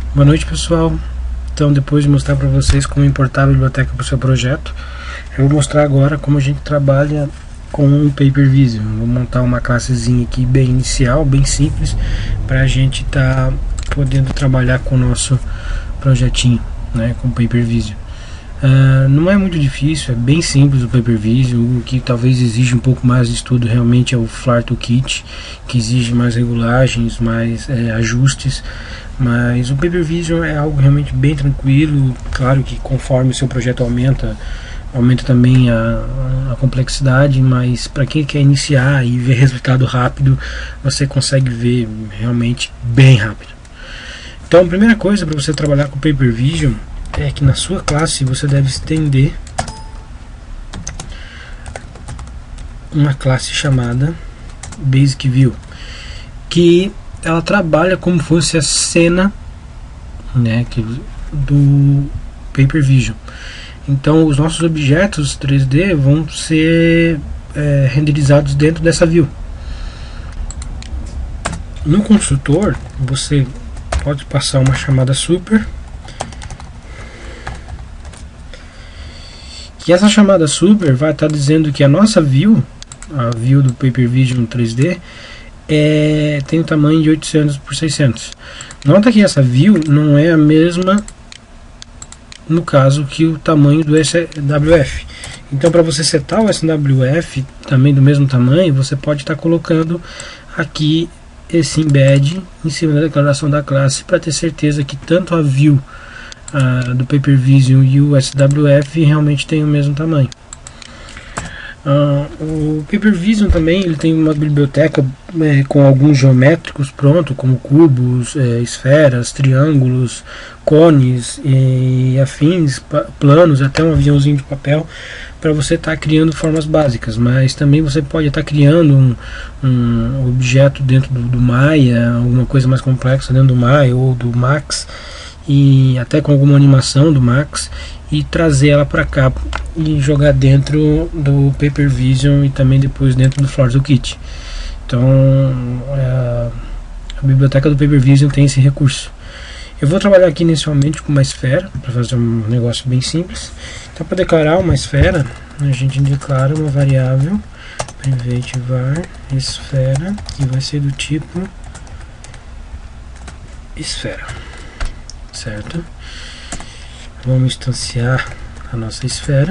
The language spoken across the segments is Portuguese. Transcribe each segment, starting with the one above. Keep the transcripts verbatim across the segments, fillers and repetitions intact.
Boa noite, pessoal. Então, depois de mostrar para vocês como importar a biblioteca para o seu projeto, eu vou mostrar agora como a gente trabalha com o Paper Vision. Vou montar uma classezinha aqui bem inicial, bem simples, para a gente estar tá podendo trabalhar com o nosso projetinho, né, com o Paper Vision. Uh, não é muito difícil, é bem simples o Paper Vision. O que talvez exija um pouco mais de estudo realmente é o Floor Toolkit, que exige mais regulagens, mais é, ajustes. Mas o Paper Vision é algo realmente bem tranquilo. Claro que conforme o seu projeto aumenta, aumenta também a, a complexidade, mas para quem quer iniciar e ver resultado rápido, você consegue ver realmente bem rápido. Então, a primeira coisa para você trabalhar com o Paper Vision é que na sua classe você deve estender uma classe chamada Basic View, que ela trabalha como fosse a cena, né, que, do Paper Vision. Então os nossos objetos três D vão ser é, renderizados dentro dessa view. No construtor você pode passar uma chamada super, que essa chamada super vai estar dizendo que a nossa view, a view do Paper Vision três D, é, tem o tamanho de oitocentos por seiscentos. Nota que essa view não é a mesma, no caso, que o tamanho do S W F. Então, para você setar o S W F também do mesmo tamanho, você pode estar colocando aqui esse embed em cima da declaração da classe, para ter certeza que tanto a view Uh, do Paper Vision e o S W F realmente tem o mesmo tamanho. Uh, o Paper Vision também ele tem uma biblioteca é, com alguns geométricos pronto, como cubos, é, esferas, triângulos, cones e afins, planos, até um aviãozinho de papel, para você estar tá criando formas básicas. Mas também você pode estar tá criando um, um objeto dentro do, do Maya, alguma coisa mais complexa dentro do Maya ou do Max, e até com alguma animação do Max, e trazer ela para cá e jogar dentro do Paper Vision e também depois dentro do Floor Toolkit. Então a, a biblioteca do Paper Vision tem esse recurso. Eu vou trabalhar aqui inicialmente com uma esfera para fazer um negócio bem simples. Então, para declarar uma esfera, a gente declara uma variável private var esfera, que vai ser do tipo esfera. Certo? Vamos instanciar a nossa esfera.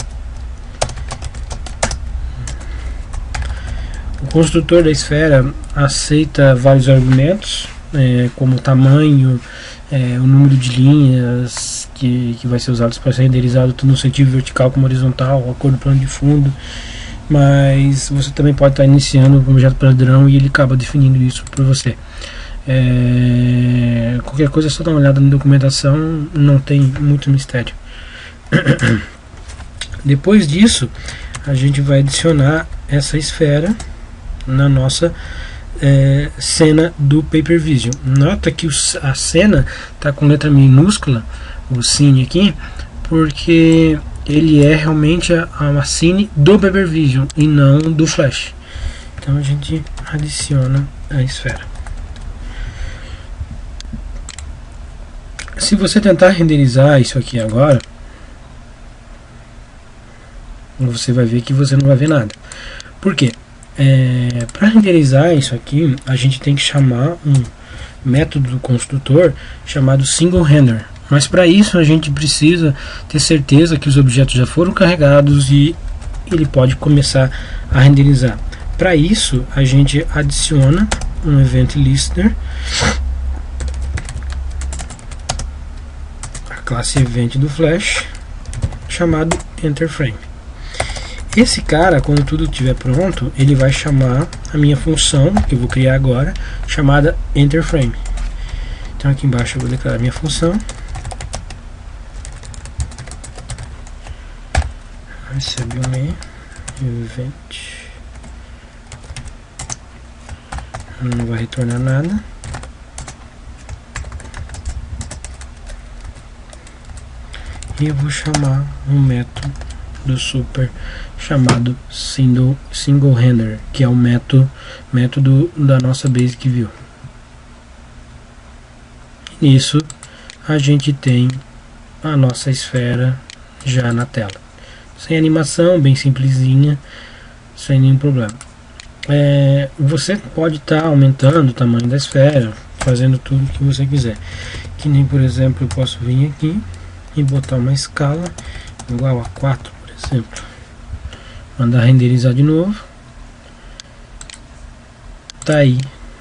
O construtor da esfera aceita vários argumentos, é, como o tamanho, é, o número de linhas que, que vai ser usado para ser renderizado tanto no sentido vertical como horizontal, a cor do plano de fundo. Mas você também pode estar iniciando um objeto padrão e ele acaba definindo isso para você. É, qualquer coisa é só dar uma olhada na documentação, não tem muito mistério. Depois disso, a gente vai adicionar essa esfera na nossa é, cena do Paper Vision. Nota que os, a cena está com letra minúscula, o cine aqui, porque ele é realmente a, a cine do Paper Vision e não do Flash. Então a gente adiciona a esfera. Se você tentar renderizar isso aqui agora, você vai ver que você não vai ver nada. Por quê? É, para renderizar isso aqui, a gente tem que chamar um método do construtor chamado SingleRender. Mas para isso a gente precisa ter certeza que os objetos já foram carregados e ele pode começar a renderizar. Para isso a gente adiciona um event listener, classe event do Flash, chamado EnterFrame. Esse cara, quando tudo estiver pronto, ele vai chamar a minha função, que eu vou criar agora, chamada EnterFrame. Então aqui embaixo eu vou declarar a minha função. Recebe um event. Não vai retornar nada. E eu vou chamar um método do super chamado single, SingleRender, que é o método, método da nossa Basic View. Nisso a gente tem a nossa esfera já na tela, sem animação, bem simplesinha, sem nenhum problema. É, você pode estar tá aumentando o tamanho da esfera, fazendo tudo que você quiser, que nem, por exemplo, eu posso vir aqui e botar uma escala igual a quatro, por exemplo, mandar renderizar de novo. Tá aí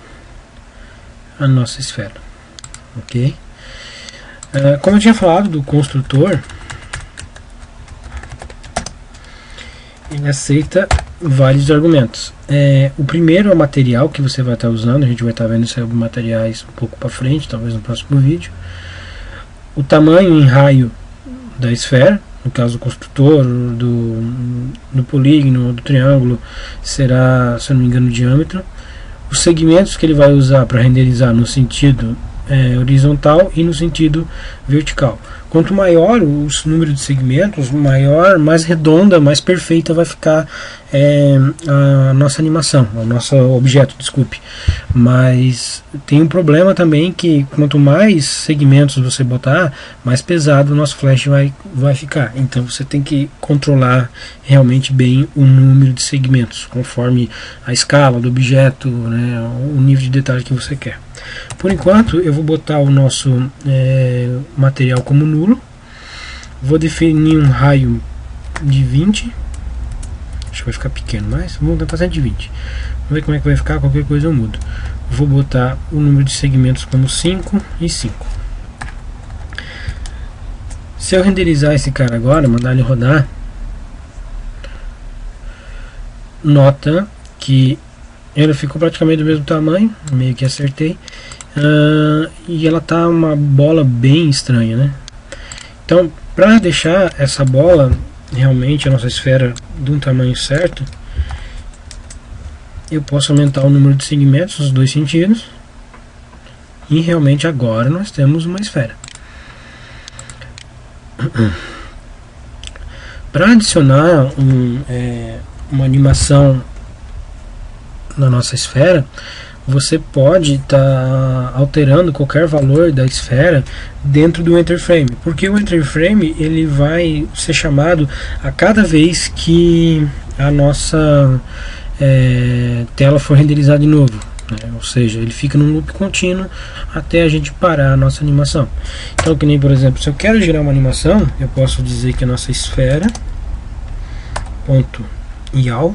a nossa esfera, ok? É, como eu tinha falado do construtor, ele aceita vários argumentos. É, o primeiro é o material que você vai estar usando, a gente vai estar vendo isso aí, materiais um pouco para frente, talvez no próximo vídeo. O tamanho em raio da esfera, no caso do construtor, do, do polígono, do triângulo, será, se eu não me engano, o diâmetro. Os segmentos que ele vai usar para renderizar no sentido é, horizontal e no sentido vertical. Quanto maior o número de segmentos, maior, mais redonda, mais perfeita vai ficar é, a nossa animação, o nosso objeto, desculpe. Mas tem um problema também que quanto mais segmentos você botar, mais pesado o nosso flash vai, vai ficar. Então você tem que controlar realmente bem o número de segmentos, conforme a escala do objeto, né, o nível de detalhe que você quer. Por enquanto eu vou botar o nosso é, material como nulo, vou definir um raio de vinte, acho que vai ficar pequeno, mas vamos tentar cento e vinte, vamos ver como é que vai ficar, qualquer coisa eu mudo. Vou botar o número de segmentos como cinco e cinco. Se eu renderizar esse cara agora, mandar ele rodar, nota que ela ficou praticamente do mesmo tamanho, meio que acertei, uh, e ela tá uma bola bem estranha, né? Então, para deixar essa bola realmente a nossa esfera de um tamanho certo, eu posso aumentar o número de segmentos nos dois sentidos, e realmente agora nós temos uma esfera. Para adicionar um, é, uma animação na nossa esfera, você pode estar tá alterando qualquer valor da esfera dentro do enter frame, porque o enter frame ele vai ser chamado a cada vez que a nossa é, tela for renderizada de novo, né? Ou seja, ele fica num loop contínuo até a gente parar a nossa animação. Então, que nem, por exemplo, se eu quero gerar uma animação, eu posso dizer que a nossa esfera ponto yaw.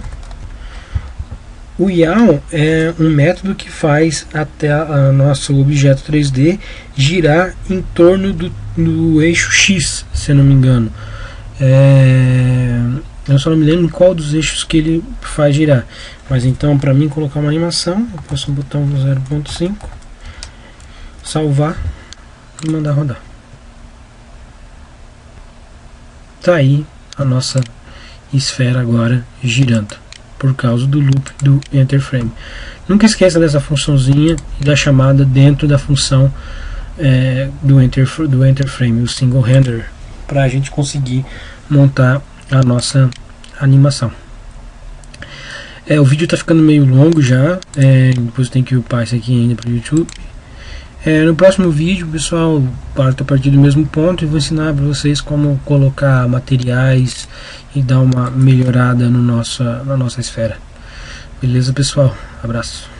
O yaw é um método que faz até a nosso objeto três D girar em torno do, do eixo X, se eu não me engano. É, eu só não me lembro em qual dos eixos que ele faz girar. Mas então, para mim colocar uma animação, eu posso botar um zero ponto cinco, salvar e mandar rodar. Tá aí a nossa esfera agora girando, por causa do loop do enter frame. Nunca esqueça dessa funçãozinha e da chamada dentro da função é, do, enter, do enter frame, o single render, para a gente conseguir montar a nossa animação. É, o vídeo está ficando meio longo já, é, depois tem que upar isso aqui ainda para o YouTube. É, no próximo vídeo, pessoal, parto a partir do mesmo ponto e vou ensinar para vocês como colocar materiais e dar uma melhorada no nossa, na nossa esfera. Beleza, pessoal? Abraço.